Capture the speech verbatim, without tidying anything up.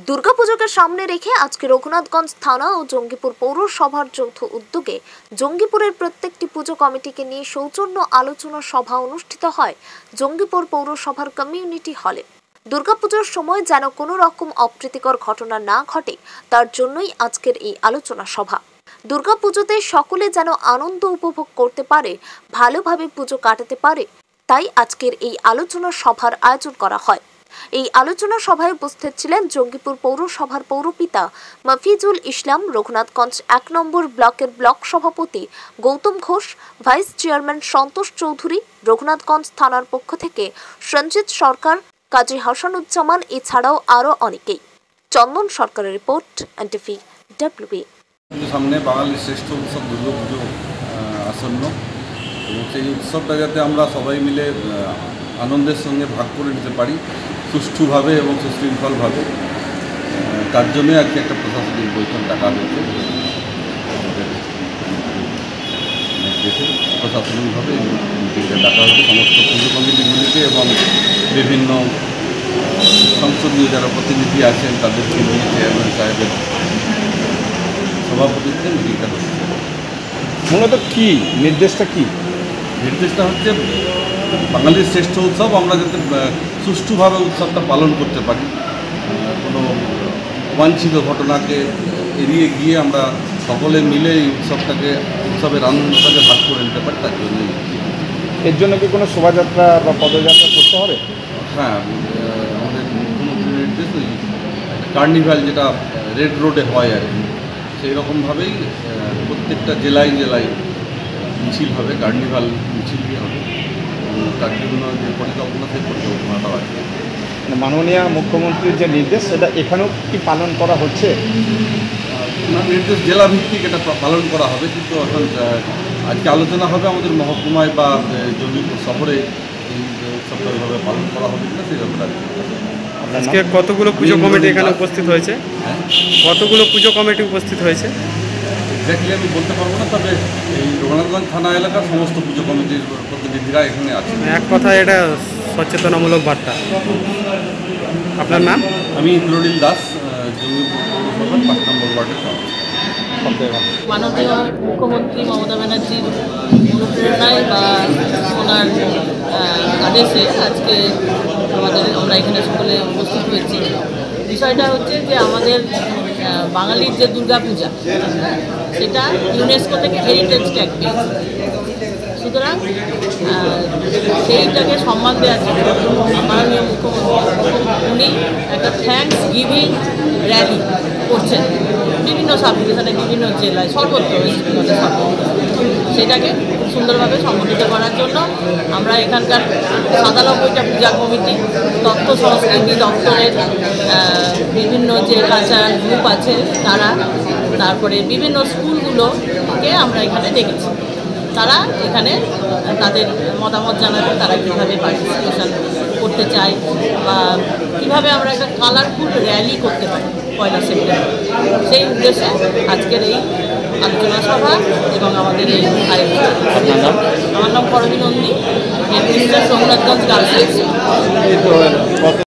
দুর্গাপুজোকে সামনে রেখে আজকে রঘুনাথগঞ্জ থানা ও জঙ্গিপুর পৌরসভার যৌথ উদ্যোগে জঙ্গিপুরের প্রত্যেকটি পুজো কমিটিকে নিয়ে সৌজন্য আলোচনা সভা অনুষ্ঠিত হয় জঙ্গিপুর পৌরসভার কমিউনিটি হলে। দুর্গাপুজোর সময় যেন কোনো রকম অপ্রীতিকর ঘটনা না ঘটে তার জন্যই আজকের এই আলোচনা সভা। দুর্গাপুজোতে সকলে যেন আনন্দ উপভোগ করতে পারে, ভালোভাবে পুজো কাটাতে পারে, তাই আজকের এই আলোচনা সভার আয়োজন করা হয়। এই আলোচনা সভায় উপস্থিত ছিলেন জঙ্গিপুর পৌরসভার পৌরপিতা মফিজুল ইসলাম, রঘুনাথগঞ্জ এক নম্বর ব্লকের ব্লক সভাপতি গৌতম ঘোষ, ভাইস চেয়ারম্যান সন্তোষ চৌধুরী, রঘুনাথগঞ্জ থানার পক্ষ থেকে সঞ্জিত সরকার, কাজী হাসানুজ্জামান, এছাড়াও আরও অনেকেই। চন্দন সরকারের রিপোর্ট, এনটিভি ডব্লিউবি। সামনে বাঙালির শ্রেষ্ঠ উৎসব দুর্গাপুজো আসন্ন এবং সেই উৎসবটা যাতে আমরা সবাই মিলে আনন্দের সঙ্গে ভাগ করে নিতে পারি সুষ্ঠুভাবে এবং সুশৃঙ্খলভাবে, তার জন্যই আজকে একটা প্রশাসনিক বৈঠক ডাকা হয়েছে। আমাদের দেশে প্রশাসনিকভাবে মিটিংটা ডাকা হয়েছে সমস্ত পুজো কমিটিগুলিকে এবং বিভিন্ন সংসদীয় যারা প্রতিনিধি আছেন তাদেরকে নিয়ে চেয়ারম্যান সাহেবের সভাপতিত্বে মিটিংটা হচ্ছে। মূলত কী নির্দেশটা কী? নির্দেশটা হচ্ছে বাঙালির শ্রেষ্ঠ উৎসব আমরা যাতে সুষ্ঠুভাবে উৎসবটা পালন করতে পারি, কোনো অবাঞ্ছিত ঘটনাকে এড়িয়ে গিয়ে আমরা সকলে মিলে এই উৎসবটাকে উৎসবের আনন্দটাকে ভাগ করে নিতে পারি, তার জন্যই। এর জন্য কি কোনো শোভাযাত্রা বা পদযাত্রা করতে হবে? হ্যাঁ, আমাদের মুখ্যমন্ত্রীর নির্দেশ ওই কার্নিভাল যেটা রেড রোডে হয় আর কি, সেই রকমভাবেই প্রত্যেকটা জেলায় জেলায় মিছিল হবে, কার্নিভাল মিছিলই হবে। তার জন্য যে পরিকল্পনা সেই পরিকল্পনাটাও আছে। মাননীয় মুখ্যমন্ত্রীর যে নির্দেশ সেটা এখানেও কি পালন করা হচ্ছে? ওনার নির্দেশ জেলাভিত্তিক এটা পালন করা হবে, কিন্তু এখন আজকে আলোচনা হবে আমাদের মহকুমায় বা জঙ্গিপুর শহরে এই উৎসবটা ওইভাবে পালন করা হবে কিনা সেই ব্যাপারে। আজকে কতগুলো পুজো কমিটি এখানে উপস্থিত হয়েছে? কতগুলো পুজো কমিটি উপস্থিত হয়েছে এক্স্যাক্টলি আমি বলতে পারবো না, তবে এই রঘুনাথগঞ্জ থানা এলাকার সমস্ত পুজো কমিটির প্রতিনিধিরা এখানে আছে। এক কথায় এটা সচেতনামূলক বার্তা। আপনার নাম? আমি ইন্দ্রনীল দাস, জঙ্গিপুর পৌরসভার পাঁচ নম্বর ওয়ার্ডের সভাপতি। মাননীয় মুখ্যমন্ত্রী মমতা ব্যানার্জির অনুপ্রেরণায় বা ওনার আদেশে আজকে আমাদের আমরা এখানে সকলে উপস্থিত হয়েছি। বিষয়টা হচ্ছে যে আমাদের বাঙালির যে দুর্গাপূজা সেটা ইউনেস্কো থেকে হেরিটেজ ট্যাগ পেয়েছে, সুতরাং সেইটাকে সম্মান দেওয়ার জন্য মাননীয় মুখ্যমন্ত্রী উনি একটা থ্যাঙ্কস গিভিং র্যালি করছেন বিভিন্ন সাব ডিভিশনে, বিভিন্ন জেলায়, সর্বত্র ওয়েস্ট বেঙ্গলের সর্বত্র। সেটাকে সুন্দরভাবে সংগঠিত করার জন্য আমরা এখানকার সাতানব্বইটা পূজা কমিটি, তথ্য সংস্কৃতি দপ্তরের বিভিন্ন যে কালচারাল গ্রুপ আছে তারা, তারপরে বিভিন্ন স্কুলগুলোকে আমরা এখানে ডেকেছি। তারা এখানে তাদের মতামত জানাবে তারা কীভাবে পার্টিসিপেশন করতে চায় বা কীভাবে আমরা একটা কালারফুল র্যালি করতে পারি পয়লা সেপ্টেম্বর। সেই উদ্দেশ্যে আজকের এই আলোচনা সভা এবং আমাদের এই আয়োজন। আমার নাম Karabi Nandi, headmistress Raghunathganj girls high school.